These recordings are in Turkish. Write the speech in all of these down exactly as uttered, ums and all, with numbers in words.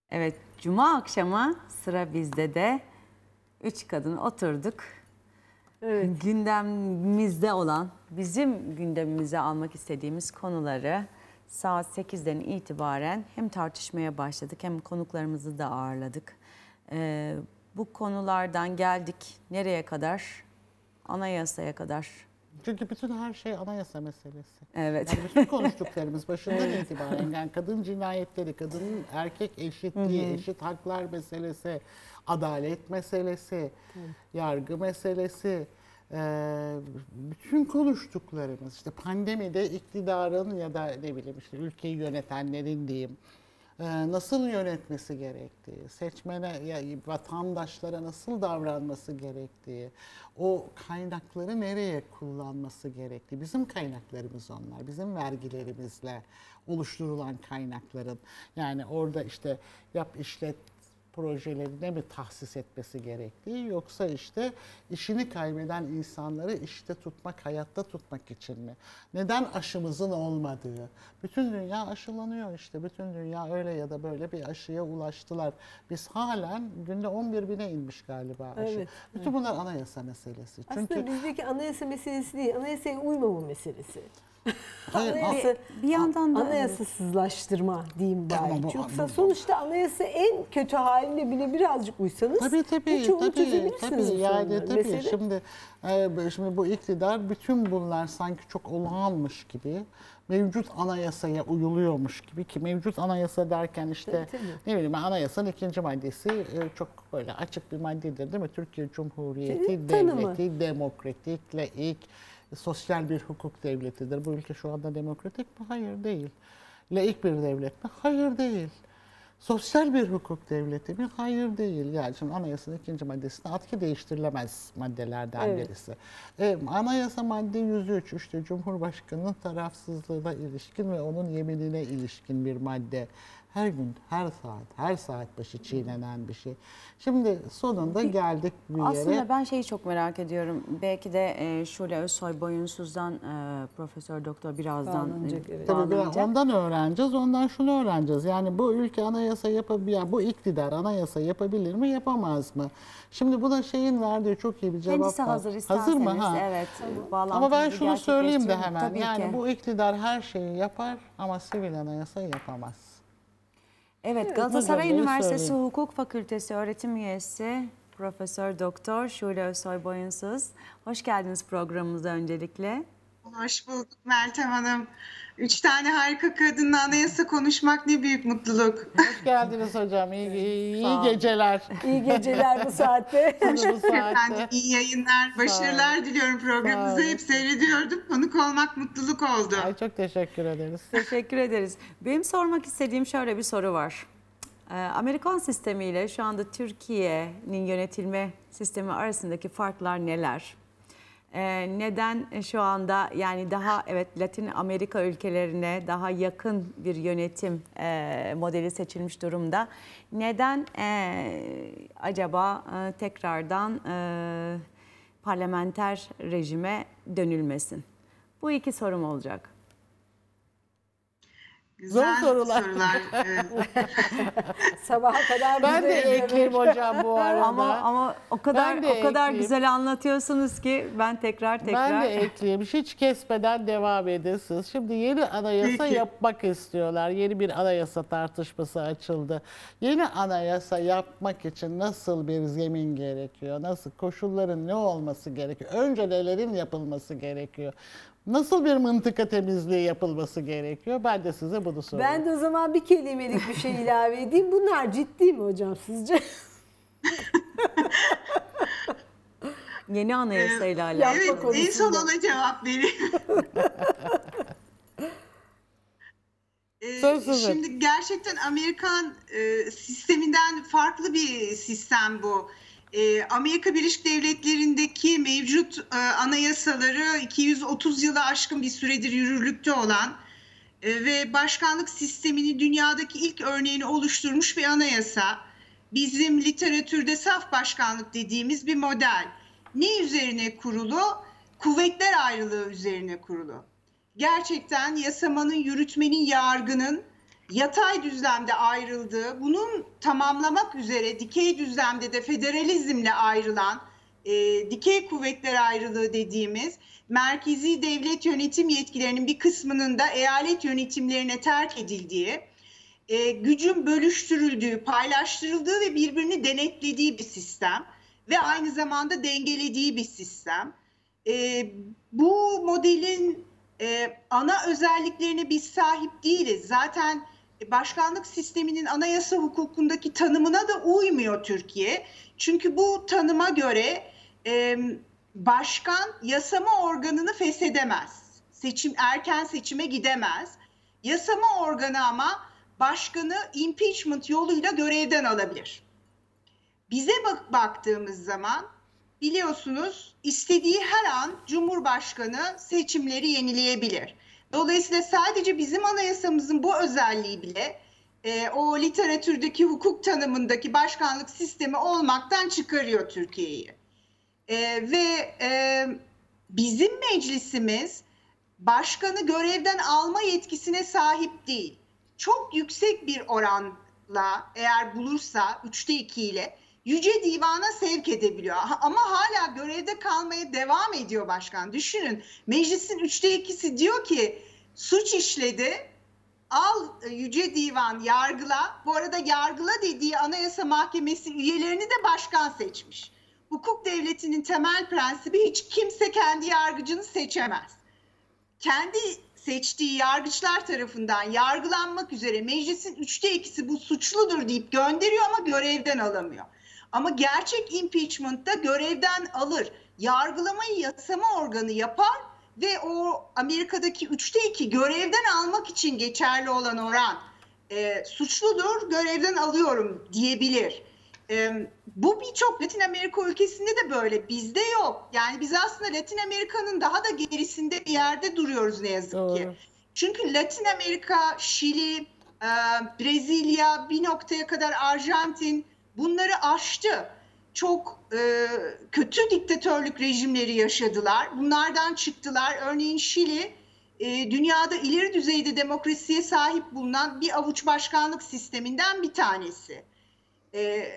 Evet, Cuma akşamı sıra bizde de üç kadın oturduk. Evet. Gündemimizde olan, bizim gündemimize almak istediğimiz konuları saat sekizden itibaren hem tartışmaya başladık hem konuklarımızı da ağırladık. Ee, bu konulardan geldik nereye kadar? Anayasaya kadar. Çünkü bütün her şey anayasa meselesi. Evet. Yani bütün konuştuklarımız başından itibaren yani kadın cinayetleri, kadının erkek eşitliği, hı hı. eşit haklar meselesi, adalet meselesi, hı. yargı meselesi, bütün konuştuklarımız işte pandemide iktidarın ya da ne bileyim işte ülkeyi yönetenlerin diyeyim nasıl yönetmesi gerektiği, seçmene, ya vatandaşlara nasıl davranması gerektiği, o kaynakları nereye kullanması gerektiği, bizim kaynaklarımız onlar, bizim vergilerimizle oluşturulan kaynakların, yani orada işte yap işlet projelerine mi tahsis etmesi gerektiği, yoksa işte işini kaybeden insanları işte tutmak, hayatta tutmak için mi? Neden aşımızın olmadığı? Bütün dünya aşılanıyor işte. Bütün dünya öyle ya da böyle bir aşıya ulaştılar. Biz halen günde on bir bine inmiş galiba aşı. Evet, bütün bunlar anayasa meselesi. Aslında Çünkü bizdeki anayasa meselesi değil, anayasaya uymama meselesi. Hayır, Anayasa, bir, bir yandan da anayasasızlaştırma diyeyim bari. Bu, Yoksa bu, sonuçta anayasa en kötü haline bile birazcık uysanız tabii tabii tabii tabii yani tabii Mesele... şimdi e, şimdi bu iktidar bütün bunlar sanki çok olağanmış gibi, mevcut anayasaya uyuluyormuş gibi, ki mevcut anayasa derken işte tabii, tabii. ne bileyim anayasanın ikinci maddesi e, çok böyle açık bir maddedir değil mi? Türkiye Cumhuriyeti Senin devleti tanımı. Demokratik, laik, sosyal bir hukuk devletidir. Bu ülke şu anda demokratik mi? Hayır değil. Laik bir devlet mi? Hayır değil. Sosyal bir hukuk devleti mi? Hayır değil. Yani şimdi anayasanın ikinci maddesinde atki değiştirilemez maddelerden evet. birisi. E, anayasa madde yüz üç işte Cumhurbaşkanı'nın tarafsızlığına ilişkin ve onun yeminine ilişkin bir madde. Her gün, her saat, her saat başı çiğnenen bir şey. Şimdi sonunda geldik bir yere. Aslında ben şeyi çok merak ediyorum. Belki de e, Şule Özsoy Boyunsuz'dan e, Profesör Doktor birazdan bağlanacak. Evet. Tabii biraz ondan öğreneceğiz. Ondan şunu öğreneceğiz. Yani bu ülke anayasa yapabilir, yani bu iktidar anayasa yapabilir mi, yapamaz mı? Şimdi buna şeyin verdiği çok iyi bir cevap Kendisi var. hazır isterseniz. Hazır mı? Ha. Evet. Ama ben şunu söyleyeyim de hemen. Tabii yani ki. bu iktidar her şeyi yapar ama sivil anayasa yapamaz. Evet, Galatasaray Üniversitesi Hukuk Fakültesi öğretim üyesi Profesör Doktor Şule Özsoy Boyunsuz. Hoş geldiniz programımıza öncelikle. Hoş bulduk Meltem Hanım. Üç tane harika kadınla anayasa konuşmak ne büyük mutluluk. Hoş geldiniz hocam. İyi, iyi, iyi geceler. İyi geceler bu saatte. Hoş bulduk efendim. İyi yayınlar, başarılar diliyorum programınıza. Hep seyrediyordum. Konuk olmak mutluluk oldu. Ay, çok teşekkür ederiz. Teşekkür ederiz. Benim sormak istediğim şöyle bir soru var. Amerikan sistemiyle şu anda Türkiye'nin yönetilme sistemi arasındaki farklar neler? Ee, neden şu anda yani daha evet Latin Amerika ülkelerine daha yakın bir yönetim e, modeli seçilmiş durumda? Neden e, acaba e, tekrardan e, parlamenter rejime dönülmesin? Bu iki sorum olacak. Güzel Zor sorular. sorular. Sabaha kadar ben de ekleyeyim hocam bu arada. Ama ama o kadar o kadar ekleyeyim. Güzel anlatıyorsunuz ki ben tekrar tekrar. Ben de ekleyeyim. Hiç kesmeden devam edesiniz. Şimdi yeni anayasa Peki. yapmak istiyorlar. Yeni bir anayasa tartışması açıldı. Yeni anayasa yapmak için nasıl bir zemin gerekiyor? Nasıl koşulların ne olması gerekiyor? Önce nelerin yapılması gerekiyor? Nasıl bir mıntıka temizliği yapılması gerekiyor? Ben de size bunu soruyorum. Ben de o zaman bir kelimelik bir şey ilave edeyim. Bunlar ciddi mi hocam sizce? Yeni anayasayla alakalı. Evet, en son ona cevap vereyim. ee, şimdi gerçekten Amerikan e, sisteminden farklı bir sistem bu. Amerika Birleşik Devletleri'ndeki mevcut e, anayasaları iki yüz otuz yılı aşkın bir süredir yürürlükte olan e, ve başkanlık sistemini dünyadaki ilk örneğini oluşturmuş bir anayasa. Bizim literatürde saf başkanlık dediğimiz bir model. Ne üzerine kurulu? Kuvvetler ayrılığı üzerine kurulu. Gerçekten yasamanın, yürütmenin, yargının yatay düzlemde ayrıldığı, bunun tamamlamak üzere dikey düzlemde de federalizmle ayrılan, e, dikey kuvvetler ayrılığı dediğimiz merkezi devlet yönetim yetkilerinin bir kısmının da eyalet yönetimlerine terk edildiği, e, gücün bölüştürüldüğü, paylaştırıldığı ve birbirini denetlediği bir sistem ve aynı zamanda dengelediği bir sistem. E, bu modelin e, ana özelliklerine biz sahip değiliz. Zaten başkanlık sisteminin anayasa hukukundaki tanımına da uymuyor Türkiye. Çünkü bu tanıma göre e, başkan yasama organını feshedemez. Seçim, erken seçime gidemez. Yasama organı ama başkanı impeachment yoluyla görevden alabilir. Bize bak baktığımız zaman biliyorsunuz istediği her an Cumhurbaşkanı seçimleri yenileyebilir. Dolayısıyla sadece bizim anayasamızın bu özelliği bile e, o literatürdeki hukuk tanımındaki başkanlık sistemi olmaktan çıkarıyor Türkiye'yi. E, ve e, bizim meclisimiz başkanı görevden alma yetkisine sahip değil. Çok yüksek bir oranla eğer bulursa üçte iki ile Yüce Divan'a sevk edebiliyor. Ama hala görevde kalmaya devam ediyor başkan. Düşünün, meclisin üçte ikisi diyor ki suç işledi, al Yüce Divan yargıla. Bu arada yargıla dediği Anayasa Mahkemesi üyelerini de başkan seçmiş. Hukuk devletinin temel prensibi hiç kimse kendi yargıcını seçemez. Kendi seçtiği yargıçlar tarafından yargılanmak üzere meclisin üçte ikisi bu suçludur deyip gönderiyor ama görevden alamıyor. Ama gerçek impeachment'ta görevden alır. Yargılamayı yasama organı yapar ve o Amerika'daki üçte iki görevden almak için geçerli olan oran e, suçludur, görevden alıyorum diyebilir. E, bu birçok Latin Amerika ülkesinde de böyle, bizde yok. Yani biz aslında Latin Amerika'nın daha da gerisinde bir yerde duruyoruz ne yazık Doğru. ki. Çünkü Latin Amerika, Şili, e, Brezilya, bir noktaya kadar Arjantin bunları aştı. Çok e, kötü diktatörlük rejimleri yaşadılar. Bunlardan çıktılar. Örneğin Şili e, dünyada ileri düzeyde demokrasiye sahip bulunan bir avuç başkanlık sisteminden bir tanesi. E,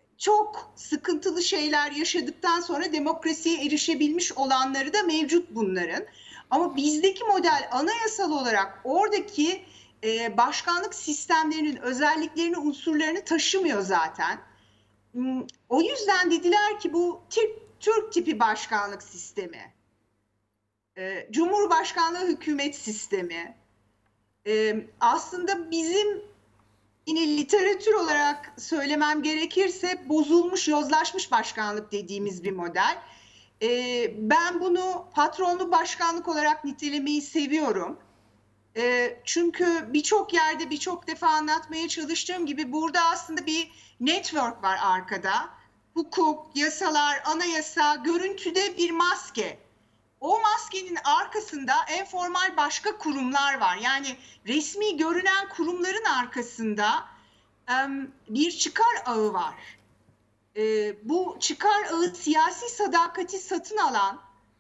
çok sıkıntılı şeyler yaşadıktan sonra demokrasiye erişebilmiş olanları da mevcut bunların. Ama bizdeki model anayasal olarak oradaki e, başkanlık sistemlerinin özelliklerini, unsurlarını taşımıyor zaten. O yüzden dediler ki bu Türk, Türk tipi başkanlık sistemi, e, Cumhurbaşkanlığı hükümet sistemi, e, aslında bizim yine literatür olarak söylemem gerekirse bozulmuş, yozlaşmış başkanlık dediğimiz bir model. E, ben bunu patronlu başkanlık olarak nitelemeyi seviyorum. E, çünkü birçok yerde birçok defa anlatmaya çalıştığım gibi burada aslında bir network var arkada. Hukuk, yasalar, anayasa, görüntüde bir maske. O maskenin arkasında enformal başka kurumlar var. Yani resmi görünen kurumların arkasında um, bir çıkar ağı var. E, bu çıkar ağı siyasi sadakati satın alan,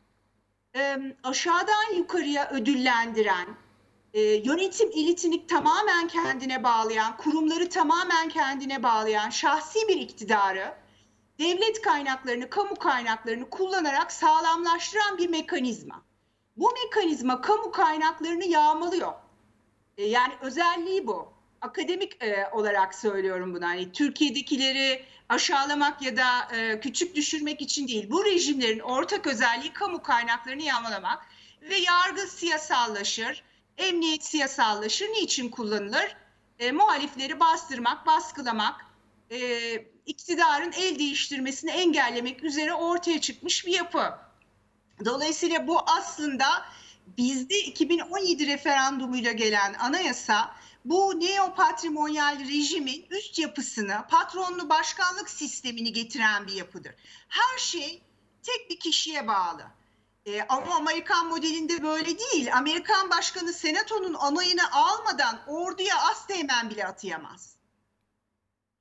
um, aşağıdan yukarıya ödüllendiren, e, yönetim elitini tamamen kendine bağlayan, kurumları tamamen kendine bağlayan şahsi bir iktidarı devlet kaynaklarını, kamu kaynaklarını kullanarak sağlamlaştıran bir mekanizma. Bu mekanizma kamu kaynaklarını yağmalıyor. E, yani özelliği bu. Akademik e, olarak söylüyorum bunu. Hani Türkiye'dekileri aşağılamak ya da e, küçük düşürmek için değil. Bu rejimlerin ortak özelliği kamu kaynaklarını yağmalamak ve yargı siyasallaşır, emniyet siyasallaşır. Niçin kullanılır? E, muhalifleri bastırmak, baskılamak, e, iktidarın el değiştirmesini engellemek üzere ortaya çıkmış bir yapı. Dolayısıyla bu aslında bizde iki bin on yedi referandumuyla gelen anayasa bu neopatrimonyal rejimin üst yapısını, patronlu başkanlık sistemini getiren bir yapıdır. Her şey tek bir kişiye bağlı. Ee, ama Amerikan modelinde böyle değil. Amerikan başkanı senatonun onayını almadan orduya asteğmen bile atayamaz.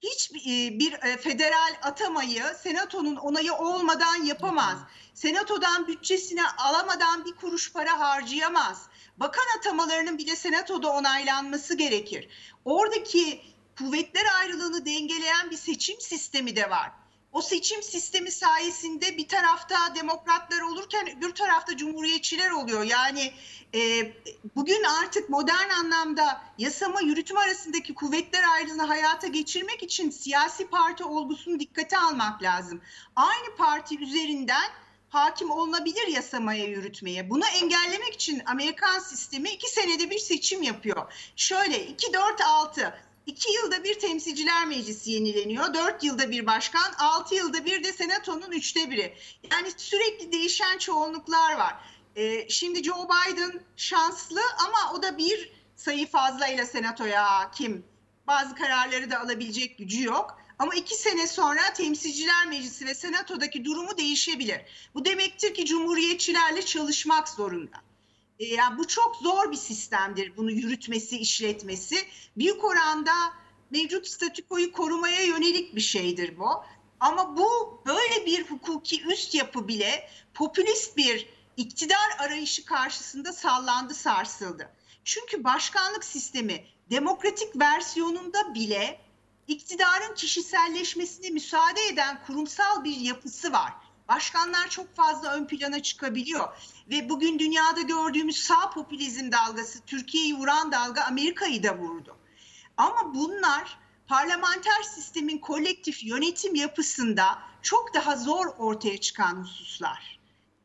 hiçbir federal atamayı senatonun onayı olmadan yapamaz. Senatodan bütçesine alamadan bir kuruş para harcayamaz. Bakan atamalarının bile senatoda onaylanması gerekir. Oradaki kuvvetler ayrılığını dengeleyen bir seçim sistemi de var. O seçim sistemi sayesinde bir tarafta demokratlar olurken öbür tarafta cumhuriyetçiler oluyor. Yani e, bugün artık modern anlamda yasama yürütme arasındaki kuvvetler ayrılığını hayata geçirmek için siyasi parti olgusunu dikkate almak lazım. Aynı parti üzerinden hakim olunabilir yasamaya, yürütmeye. Bunu engellemek için Amerikan sistemi iki senede bir seçim yapıyor. Şöyle iki dört altı. İki yılda bir temsilciler meclisi yenileniyor. Dört yılda bir başkan, altı yılda bir de senatonun üçte biri. Yani sürekli değişen çoğunluklar var. Ee, şimdi Joe Biden şanslı ama o da bir sayı fazlayla senatoya hakim. Bazı kararları da alabilecek gücü yok. Ama iki sene sonra temsilciler meclisi ve senatodaki durumu değişebilir. Bu demektir ki cumhuriyetçilerle çalışmak zorunda. Yani bu çok zor bir sistemdir, bunu yürütmesi, işletmesi. Büyük oranda mevcut statükoyu korumaya yönelik bir şeydir bu. Ama bu böyle bir hukuki üst yapı bile popülist bir iktidar arayışı karşısında sallandı, sarsıldı. Çünkü başkanlık sistemi demokratik versiyonunda bile iktidarın kişiselleşmesine müsaade eden kurumsal bir yapısı var. Başkanlar çok fazla ön plana çıkabiliyor ve bugün dünyada gördüğümüz sağ popülizm dalgası, Türkiye'yi vuran dalga Amerika'yı da vurdu. Ama bunlar parlamenter sistemin kolektif yönetim yapısında çok daha zor ortaya çıkan hususlar.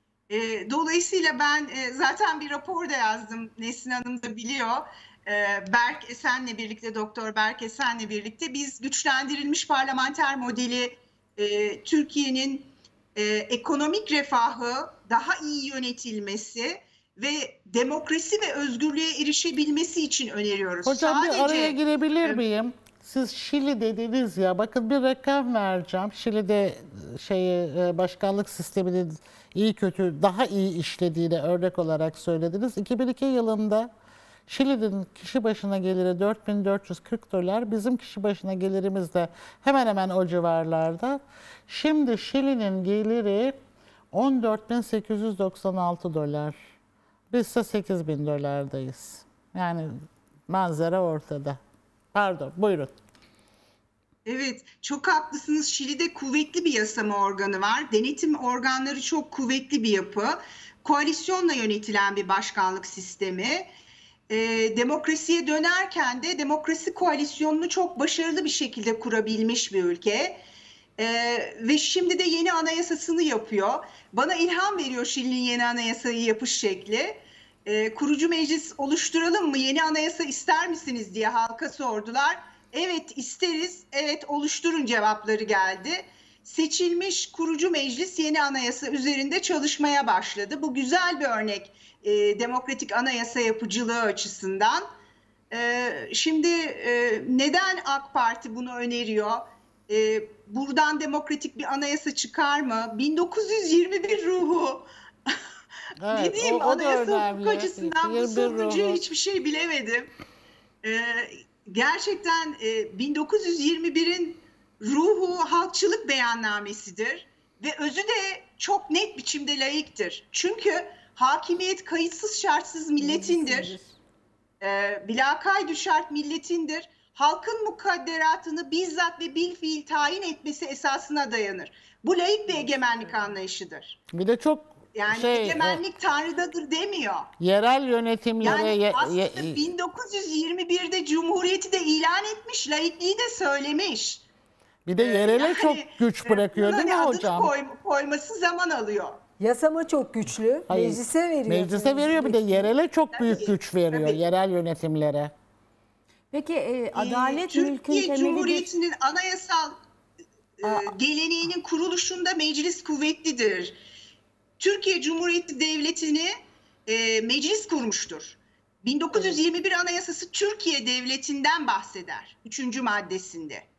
E, dolayısıyla ben e, zaten bir rapor da yazdım, Nesrin Hanım da biliyor. E, Berk Esen'le birlikte, Doktor Berk Esen'le birlikte biz güçlendirilmiş parlamenter modeli e, Türkiye'nin Ee, ekonomik refahı daha iyi yönetilmesi ve demokrasi ve özgürlüğe erişebilmesi için öneriyoruz. Hocam Sadece, bir araya girebilir miyim? Siz Şili dediniz ya, bakın bir rakam vereceğim. Şili'de şeyi, başkanlık sisteminin iyi kötü daha iyi işlediğini örnek olarak söylediniz. iki bin iki yılında Şili'nin kişi başına geliri dört bin dört yüz kırk dolar, bizim kişi başına gelirimiz de hemen hemen o civarlarda. Şimdi Şili'nin geliri on dört bin sekiz yüz doksan altı dolar. Biz ise sekiz bin dolardayız. Yani manzara ortada. Pardon, buyurun. Evet, çok haklısınız. Şili'de kuvvetli bir yasama organı var. Denetim organları çok kuvvetli bir yapı. Koalisyonla yönetilen bir başkanlık sistemi. E, demokrasiye dönerken de demokrasi koalisyonunu çok başarılı bir şekilde kurabilmiş bir ülke. E, ve şimdi de yeni anayasasını yapıyor. Bana ilham veriyor Şili'nin yeni anayasayı yapış şekli. E, kurucu meclis oluşturalım mı, yeni anayasa ister misiniz diye halka sordular. Evet isteriz, evet oluşturun cevapları geldi. Seçilmiş kurucu meclis yeni anayasa üzerinde çalışmaya başladı. Bu güzel bir örnek e, demokratik anayasa yapıcılığı açısından. E, şimdi e, neden AK Parti bunu öneriyor? E, buradan demokratik bir anayasa çıkar mı? bin dokuz yüz yirmi bir ruhu. Evet, ne diyeyim, o, o anayasa hukuk açısından bu sonuncuya ruhu. hiçbir şey bilemedim. E, gerçekten e, bin dokuz yüz yirmi birin ruhu halkçılık beyannamesidir ve özü de çok net biçimde laiktir. Çünkü hakimiyet kayıtsız şartsız milletindir. E, bilakaydı şart milletindir. Halkın mukadderatını bizzat ve bilfiil tayin etmesi esasına dayanır. Bu laik bir egemenlik anlayışıdır. Bir de çok Yani şey, egemenlik e, Tanrı'dadır demiyor. Yerel yönetimlere... Yani ye, aslında ye, bin dokuz yüz yirmi birde Cumhuriyeti de ilan etmiş, laikliği de söylemiş. Bir de yerele yani, çok güç bırakıyor değil mi adını hocam? Koy, koyması zaman alıyor. Yasama çok güçlü. Hayır, Meclise veriyor. Meclise veriyor, bir de yerele çok Tabii, büyük güç veriyor, tabii. yerel yönetimlere. Peki e, adalet ee, mülkün Türkiye temelidir. Cumhuriyeti'nin anayasal e, geleneğinin kuruluşunda meclis kuvvetlidir. Türkiye Cumhuriyeti Devleti'ni e, meclis kurmuştur. bin dokuz yüz yirmi bir Anayasası Türkiye Devleti'nden bahseder. Üçüncü maddesinde.